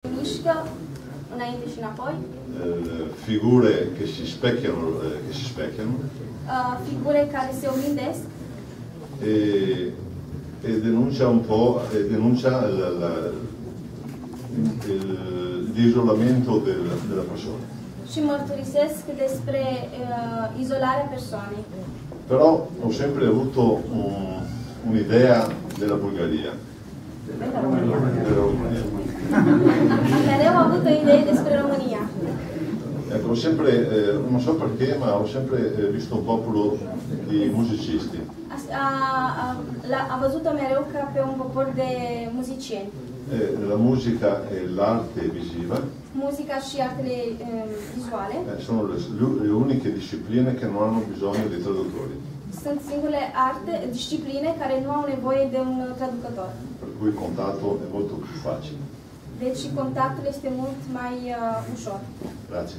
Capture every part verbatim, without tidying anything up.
Mișcă înainte și înapoi. Figure che si specchiano, che si specchiano. Uh, figure care se oglindesc. E, e denuncia un po', e denuncia la, la, l'isolamento del, della persona. Și mărturisesc despre uh, izolarea persoanei. Però ho sempre avuto un, un'idea della Bulgaria. Della România. Della România. Mereu am avut o idee despre România. Ecco, ho sempre, eh, non so perché, ma ho sempre eh, visto un popolo di musicisti. A, a, a, a văzut-o mereu ca pe un popor de muzicieni. Eh, la musica e l'arte visiva Muzica și artele eh, vizuale eh, sono le, le uniche discipline che non hanno bisogno di traduttori. Sunt singurele arte, discipline care nu au nevoie de un traducător. Per cui il contatto è molto più facile. Deci contactul este mult mai uh, ușor. Grazie.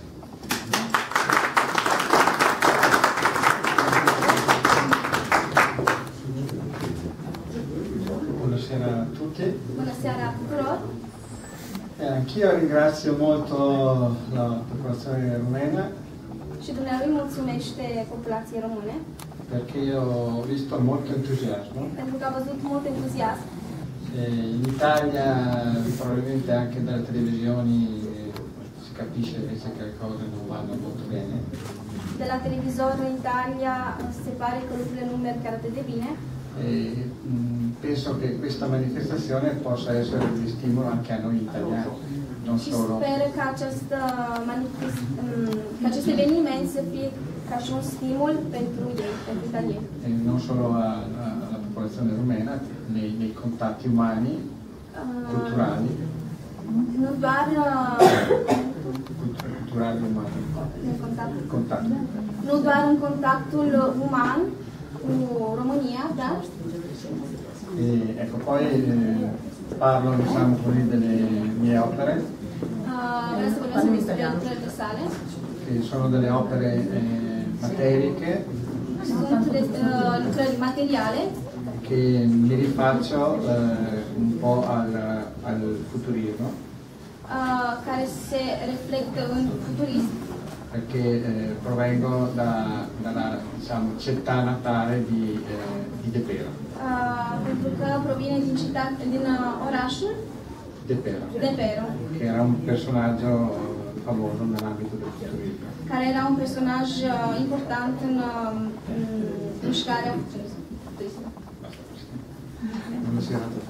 Buonasera a tutti. Bună seara tuturor. Eh, Anch'io ringrazio molto la popolazione rumena Și dumnealui mulțumește populației române perché io ho visto molto entusiasmo. pentru că a văzut mult entuziasm. Eh, in Italia probabilmente anche dalle televisioni si capisce invece che le cose non vanno molto bene. De la televizor în Italia se pare că lucrurile nu merg chiar atât de bine. E, mh, penso che questa manifestazione possa essere di stimolo anche a noi italiani, non Și solo, sper că, această manifest, că acest eveniment să fie ca și un stimul pentru ei, pentru italieni. e non solo a- a- alla popolazione rumena nei, nei contatti umani, culturali, Nu doar uh, cultu- culturali umani, în contact, contatti. nu doar în contactul uman cu România, da? E, ecco, poi eh, parlo diciamo così delle mie opere, Uh, vreau să vorbesc despre lucrările sale. che sono delle opere eh, materiche Sunt de, uh, lucrări materiale che mi rifaccio eh, un po' al, al futurismo, uh, care se reflectă în futurism, perché eh, provengo da, dalla diciamo, città natale di, eh, di De Pero. uh, pentru că provine din, citat, din uh, orașul De Pero, De Pero, che era un personaggio famoso nell'ambito del futurismo. care era un personaj uh, important în, uh, în mișcarea futuristă. Buonasera a tutti.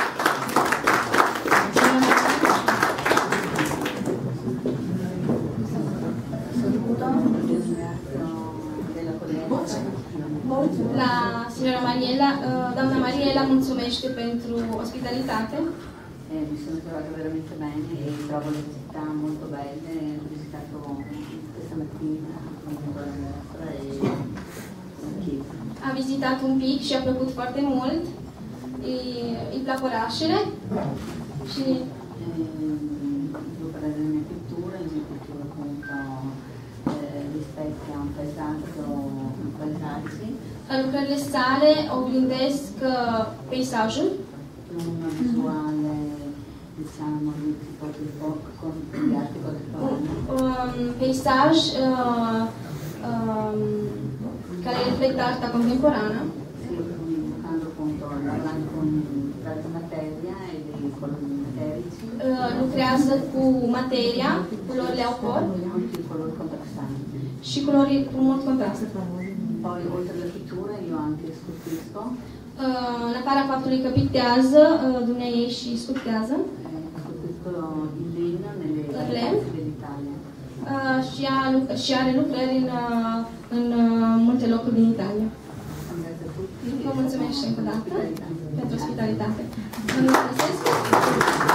La signora Mariela, uh, doamna Mariela mulțumește pentru ospitalitate. Eh, mi sono trovata veramente bene e trovo le città molto belle. Ho visitato questa mattina appunto la mostra e la chiesa. A vizitat un pic și a plăcut foarte mult. Îi, îi plac orașele și Devo parlare della mia pittura, la mia pittura appunto eh, rispecchia un paesaggio, un paesaggi, lucrările sale oglindesc uh, peisajul, una visuale diciamo di tipo di con di arte un, contemporanea. un peisaj uh, um, care reflectă arta contemporană. Sì, giocando appunto lavorando con l'alta materia e dei colori materici. Uh, lucrează cu materia, culorile au cor Anche i colori contrastanti. și culori cu mult contrast. Poi oltre alla pittura io anche sculpisco, Uh, în afara faptului că pictează, uh, dumneaei și sculptează, eh, sculpisco in legno nelle In varie legno? parti dell'Italia. uh, și, a, și are lucrări în, uh, în uh, multe locuri din Italia. Grazie a tutti. Vă mulțumesc și încă o dată Ospitalità. pentru ospitalitate. Vă mulțumesc.